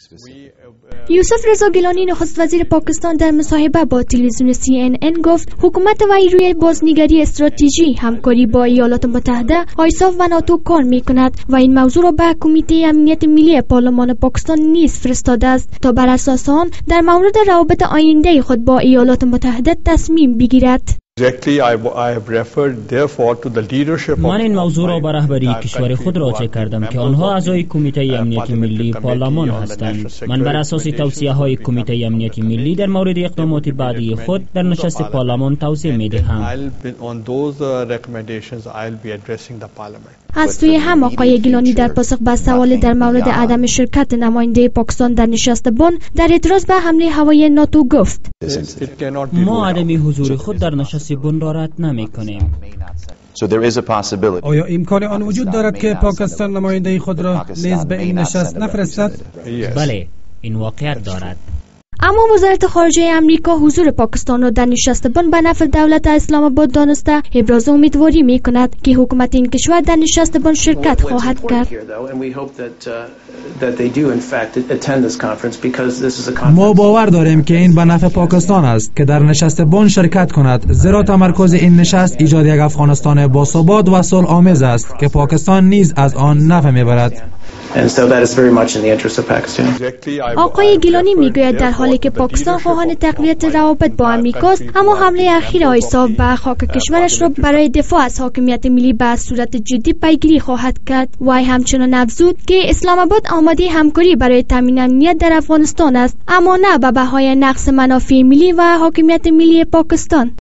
یوسف رضا گیلانی نخست وزیر پاکستان در مصاحبه با تلویزیون CNN گفت حکومت وی روی بازنگری استراتژی همکاری با ایالات متحده، آیساف و ناتو کار می‌کند و این موضوع را به کمیته امنیت ملی پارلمان پاکستان نیز فرستاده است تا بر اساس آن در مورد روابط آینده خود با ایالات متحده تصمیم بگیرد. من این موضوع را به رهبری کشور خود راجع کردم که آنها اعضای کمیته امنیت ملی پارلمان هستند. من بر اساس توصیه های کمیته امنیت ملی در مورد اقدامات بعدی خود در نشست پارلمان توضیح می‌دهم. از سوی هم آقای گیلانی در پاسخ به سوال در مورد عدم شرکت نماینده پاکستان در نشست بن در اعتراض به حمله هوایی ناتو گفت ما عدم حضور خود در نشست بن را رد نمی‌کنیم. آیا امکان آن وجود دارد که پاکستان نماینده خود را نیز به این نشست نفرستد؟ بله، این واقعیت دارد. اما وزارت خارجه امریکا حضور پاکستان را در نشست بن به نفع دولت اسلام آباد دانسته ابراز امیدواری می کند که حکومت این کشور در نشست بن شرکت خواهد کرد. ما باور داریم که این به نفع پاکستان است که در نشست بن شرکت کند، زیرا تمرکز این نشست ایجاد یک افغانستان باثبات و صلح آمیز است که پاکستان نیز از آن نفع میبرد. آقای گیلانی میگوید در حالی که پاکستان خواهان تقویت روابط با امریکاست، اما حمله اخیر آیساف به خاک کشورش را برای دفاع از حاکمیت ملی به صورت جدی پیگیری خواهد کرد. وی همچنان افزود که اسلام آباد آماده همکاری برای تامین امنیت در افغانستان است، اما نه به بهای نقص منافع ملی و حاکمیت ملی پاکستان.